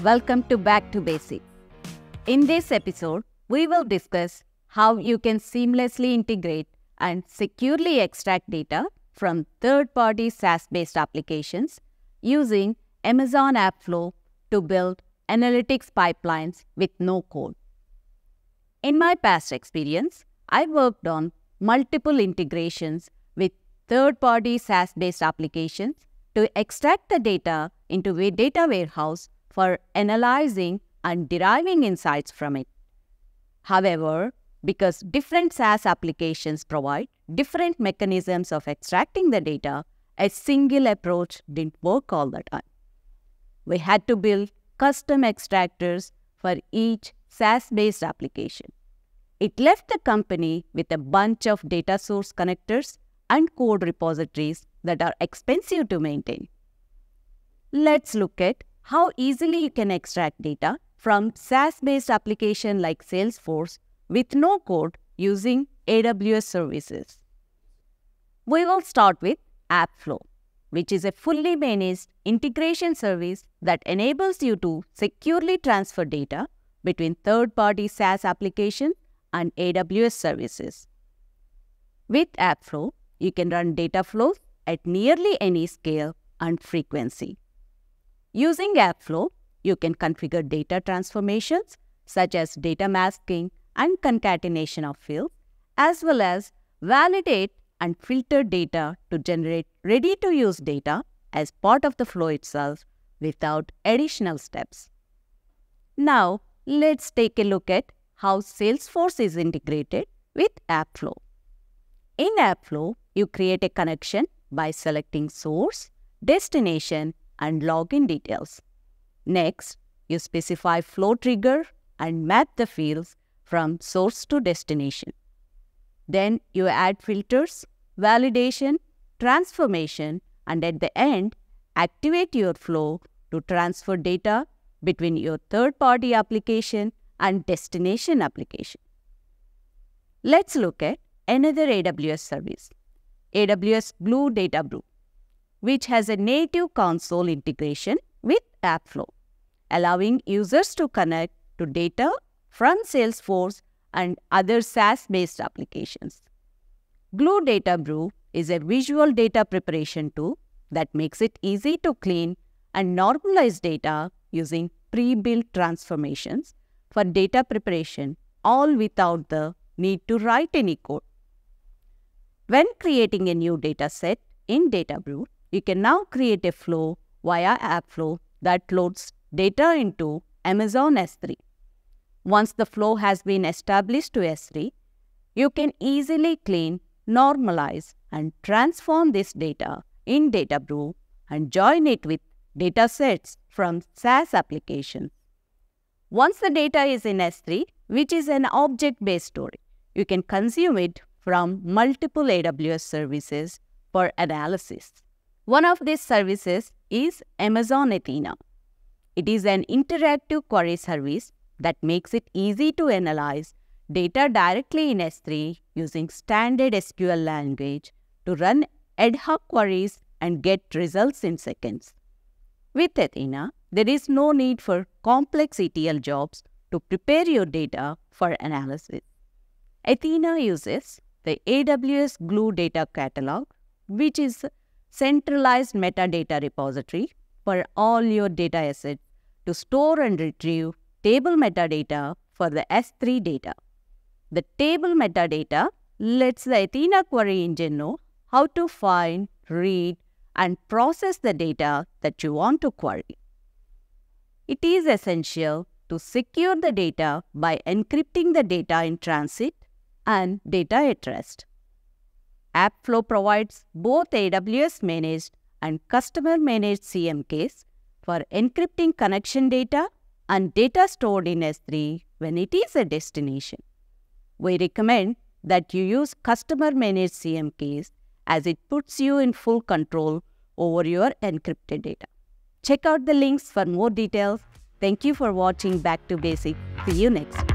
Welcome to Back to Basics. In this episode, we will discuss how you can seamlessly integrate and securely extract data from third-party SaaS-based applications using Amazon AppFlow to build analytics pipelines with no code. In my past experience, I worked on multiple integrations with third-party SaaS-based applications to extract the data into a data warehouse for analyzing and deriving insights from it. However, because different SaaS applications provide different mechanisms of extracting the data, a single approach didn't work all the time. We had to build custom extractors for each SaaS-based application. It left the company with a bunch of data source connectors and code repositories that are expensive to maintain. Let's look at how easily you can extract data from SaaS-based application like Salesforce with no code using AWS services. We will start with AppFlow, which is a fully managed integration service that enables you to securely transfer data between third-party SaaS applications and AWS services. With AppFlow, you can run data flows at nearly any scale and frequency. Using AppFlow, you can configure data transformations such as data masking and concatenation of fields, as well as validate and filter data to generate ready-to-use data as part of the flow itself without additional steps. Now, let's take a look at how Salesforce is integrated with AppFlow. In AppFlow, you create a connection by selecting source, destination, and login details. Next, you specify flow trigger and map the fields from source to destination. Then you add filters, validation, transformation, and at the end, activate your flow to transfer data between your third-party application and destination application. Let's look at another AWS service, AWS Blue Data Brew, which has a native console integration with AppFlow, allowing users to connect to data from Salesforce and other SaaS-based applications. Blue Data Brew is a visual data preparation tool that makes it easy to clean and normalize data using pre-built transformations for data preparation, all without the need to write any code. When creating a new data set in Data Brew, you can now create a flow via AppFlow that loads data into Amazon S3. Once the flow has been established to S3, you can easily clean, normalize, and transform this data in Data Brew and join it with data sets from SaaS applications. Once the data is in S3, which is an object-based story, you can consume it from multiple AWS services for analysis. One of these services is Amazon Athena. It is an interactive query service that makes it easy to analyze data directly in S3 using standard SQL language to run ad hoc queries and get results in seconds. With Athena, there is no need for complex ETL jobs to prepare your data for analysis. Athena uses the AWS Glue Data Catalog, which is centralized metadata repository for all your data assets to store and retrieve table metadata for the S3 data. The table metadata lets the Athena query engine know how to find, read, and process the data that you want to query. It is essential to secure the data by encrypting the data in transit and data at rest. AppFlow provides both AWS-managed and customer-managed CMKs for encrypting connection data and data stored in S3 when it is a destination. We recommend that you use customer-managed CMKs as it puts you in full control over your encrypted data. Check out the links for more details. Thank you for watching Back to Basics. See you next.